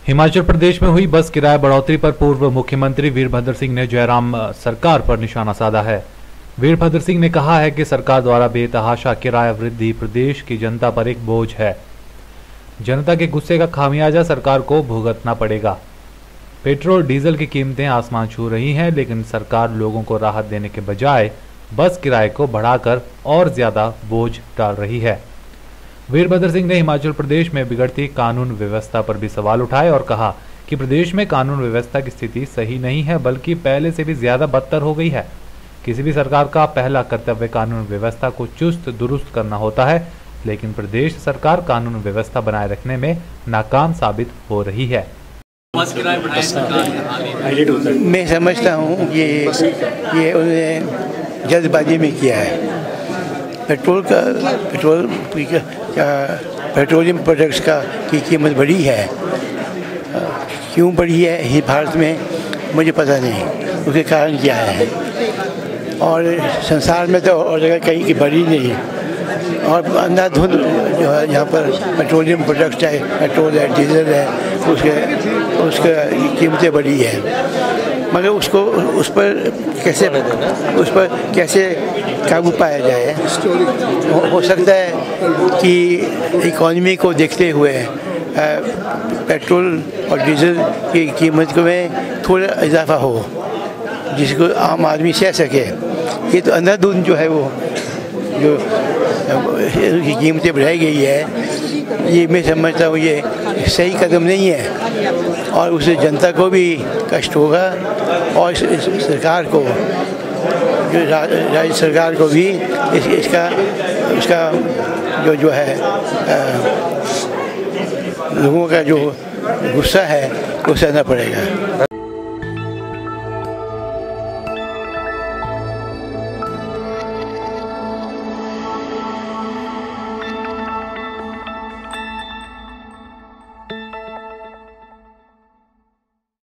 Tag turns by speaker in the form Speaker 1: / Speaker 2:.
Speaker 1: हिमाचल प्रदेश में हुई बस किराया बढ़ोतरी पर पूर्व मुख्यमंत्री वीरभद्र सिंह ने जयराम सरकार पर निशाना साधा है। वीरभद्र सिंह ने कहा है कि सरकार द्वारा बेतहाशा किराया वृद्धि प्रदेश की जनता पर एक बोझ है। जनता के गुस्से का खामियाजा सरकार को भुगतना पड़ेगा। पेट्रोल डीजल की कीमतें आसमान छू रही हैं, लेकिन सरकार लोगों को राहत देने के बजाय बस किराए को बढ़ाकर और ज्यादा बोझ डाल रही है। वीरभद्र सिंह ने हिमाचल प्रदेश में बिगड़ती कानून व्यवस्था पर भी सवाल उठाए और कहा कि प्रदेश में कानून व्यवस्था की स्थिति सही नहीं है, बल्कि पहले से भी ज्यादा बदतर हो गई है। किसी भी सरकार का पहला कर्तव्य कानून व्यवस्था को चुस्त दुरुस्त करना होता है, लेकिन प्रदेश सरकार कानून व्यवस्था बनाए रखने में नाकाम साबित हो रही है।
Speaker 2: मैं समझता हूँ कि ये उन्होंने जल्दबाजी में किया है। पेट्रोलियम प्रोडक्ट्स की कीमत बढ़ी है। क्यों बढ़ी है भारत में मुझे पता नहीं, उसके कारण क्या है। और संसार में तो और जगह कहीं की बढ़ी नहीं। और अंधाधुंध जो है यहाँ पर पेट्रोलियम प्रोडक्ट्स है, पेट्रोल है, डीजल है, उसका कीमतें बढ़ी है। मगर उस पर कैसे काबू पाया जाए। हो सकता है कि इकॉनमी को देखते हुए पेट्रोल और डीजल की कीमत में थोड़ा इजाफा हो, जिसको आम आदमी सह सके। ये तो अंधाधुंध जो है वो जो कीमतें बढ़ाई गई है, ये मैं समझता हूँ ये सही कदम नहीं है। और उससे जनता को भी कष्ट होगा और सरकार को, जो राज्य सरकार को भी उसका जो है लोगों का जो गुस्सा है वो सहना पड़ेगा।